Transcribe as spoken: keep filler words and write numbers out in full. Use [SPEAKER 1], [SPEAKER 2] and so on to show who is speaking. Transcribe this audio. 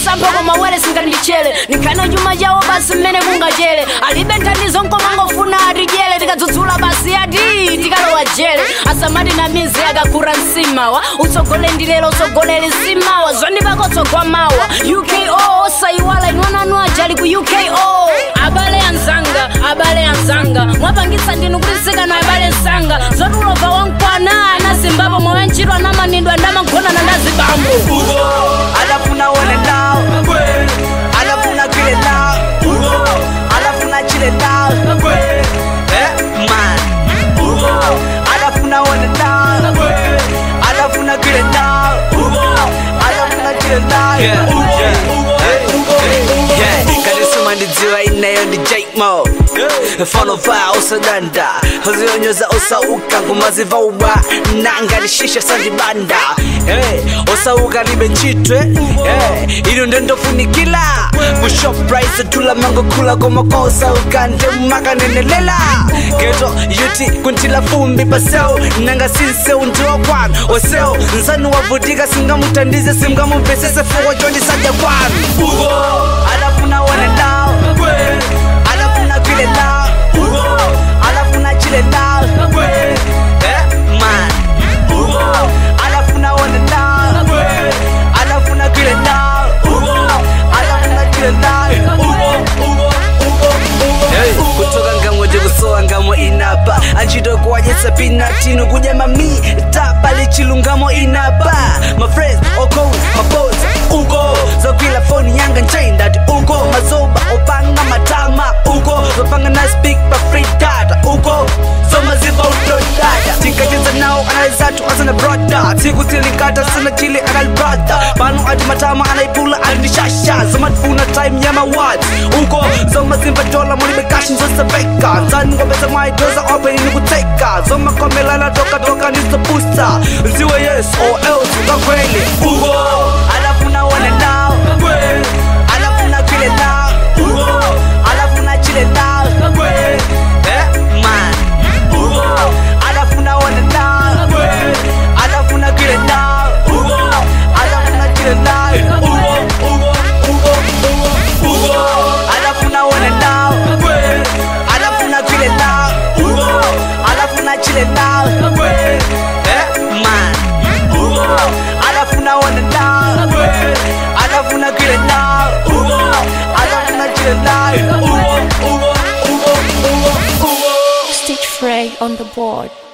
[SPEAKER 1] sampo koma wele singandichele nikana juma jawo basi mene kungajele alibe ntanizo nkomango funa atijele tikadzudzula basi ati tikalowa jele asamati na mizi akakura nsimawa utsogole ndilelo utsogolele nsimawa zoni pakotsogwa mawa U K O osaiwala inwananu ajali ku U K O abale anzanga abale anzanga mwapangisa ndinu kulisika na abale nsanga zotulova wankwana anazimbabo mwawenchidwa namanidwa ndamagona na ndazibambo
[SPEAKER 2] Ugo alafuna one now alafuna kile now Ugo alafuna chile now eh man Ugo alafuna one now alafuna kile now Ugo alafuna chile now Ugo yeah kadisuma ndidziwa inayo ndi J-Mo Follow va osadanda Hozionyoza osauka ngumaziva uwa Nanga nishisha sanjibanda hey, osauka libe nchitwe hey, ino ndendo funikila Musho price tula mango kula Goma kwa osauka ndemaka nenelela Geto yuti kuntila fumbi paseo Nanga sinse unjiwa kwan Oseo nzanu wavutika singa mutandize Simga mupesese fuwa jondi saja kwan Ugo alafuna one now alafuna kile now Ugo alafuna chile now eh man Ugo alafuna one now alafuna kile now Ugo alafuna chile now Ugo Ugo Ugo hey kutoka ngamwe kusoa ngamwe inapa anjito kwajesa pinatino kuja mami tapa lichilungamo inapa my friends oko my boys Ugo zokila phone yanga nchain that Ugo mazoba opanga matama Ugo zopanga na speak pa free data Ugo so maziva udo data tikajeza nao analizatu asana brother tiku silikata sana chili anal brother banu adi matama anaipula anishasha zamatfuna time yama what Ugo so mazimba dola mulibe cash nzosa veka zani ngobeza maidoza open ni kuteka zoma komelala toka toka nizo booster nziwe yes or else ukakwele Ugo alafuna one now alafuna kile now Ugo alafuna chile now eh man Ugo alafuna one now alafuna kile now Ugo alafuna chile now Ugo Ugo Ugo Ugo Ugo alafuna one now alafuna kile now Ugo alafuna chile now eh man Ugo alafuna one now alafuna kile now Ugo alafuna chile now Ugo Ugo Ugo Ugo Ugo
[SPEAKER 1] Stitch Frey on the board.